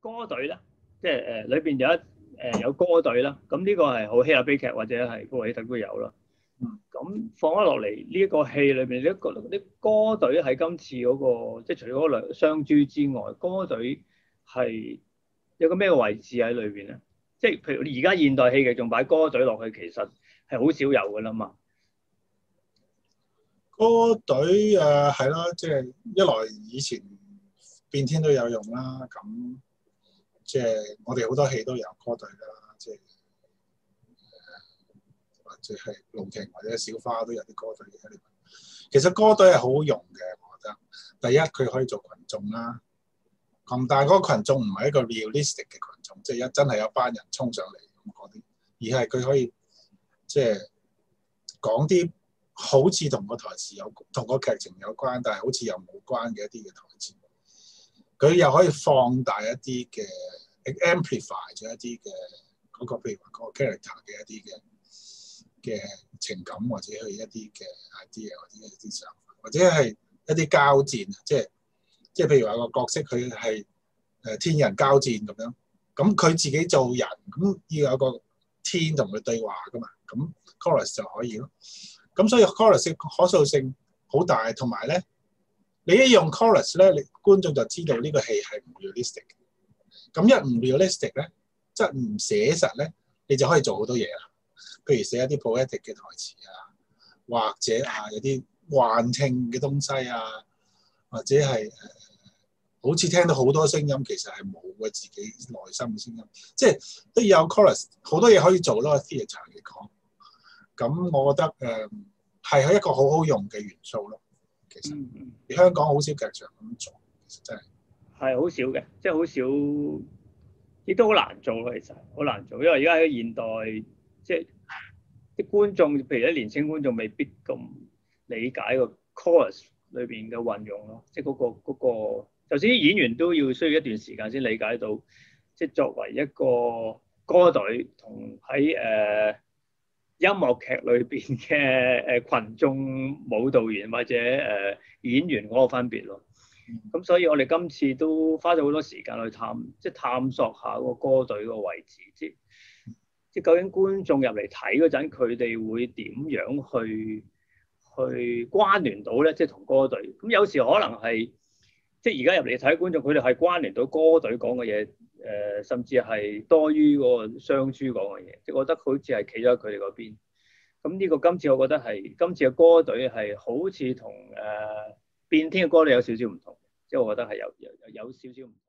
歌隊啦，即係裏邊有歌隊啦。咁呢個係好希臘悲劇或者係古維特都有啦。咁放咗落嚟呢一個戲裏邊，啲歌隊喺今次嗰個，即係除咗嗰兩雙珠之外，歌隊係有個咩位置喺裏邊咧？即係譬如而家現代戲劇仲擺歌隊落去，其實係好少有噶啦嘛。 歌隊係啦，即係一來以前變天都有用啦，咁即係我哋好多戲都有歌隊啦，即係或者係盧婷或者小花都有啲歌隊喺裏邊。其實歌隊係好好用嘅，我覺得。第一佢可以做群眾啦，咁但係嗰個群眾唔係一個 realistic 嘅群眾，即係真係有班人衝上嚟咁嗰啲，而係佢可以即係講啲好似同個台詞同個劇情有關，但係好似又冇關嘅一啲嘅台詞。佢又可以放大一啲嘅 amplify 咗一啲嘅嗰個，譬如話嗰個 character 嘅一啲嘅情感，或者係一啲嘅 idea，或者一啲想法，或者係一啲交戰，即係譬如話個角色佢係天人交戰咁樣，咁佢自己做人，咁要有個天同佢對話噶嘛，咁 chorus 就可以咯。咁所以 chorus 嘅可塑性好大，同埋咧，你一用 chorus 咧，你觀眾就知道呢個戲係唔 realistic。咁一唔 realistic 咧，即係唔寫實咧，你就可以做好多嘢啦。譬如寫一啲 poetic 嘅台詞啊，或者有啲幻聽嘅東西啊，或者係好似聽到好多聲音，其實係冇嘅自己內心嘅聲音，即係都有 chorus， 好多嘢可以做咯。theatre 嚟講，咁我覺得係一個好好用嘅元素咯。其實香港好少劇場咁做，其實真係好少嘅，即係好少，亦都好難做咯。其實好難做，因為而家喺現代，即係啲觀眾，譬如啲年輕觀眾未必咁理解個 chorus 裏邊嘅運用咯。即係嗰個，就算啲演員都要需要一段時間先理解到，即係作為一個歌隊同喺音樂劇裏邊嘅群眾舞蹈員或者演員嗰個分別咯。咁所以我哋今次都花咗好多時間去探索下個歌隊個位置，即究竟觀眾入嚟睇嗰陣，佢哋會點樣去關聯到咧？即係同歌隊。咁有時可能係即係而家入嚟睇觀眾，佢哋係關聯到歌隊講嘅嘢，甚至係多於嗰個雙珠講嘅嘢。即係我覺得好似係企咗喺佢哋嗰邊。咁呢個今次我覺得係今次嘅歌隊係好似同變天嘅歌隊有少少唔同，即係我覺得係有少少唔同。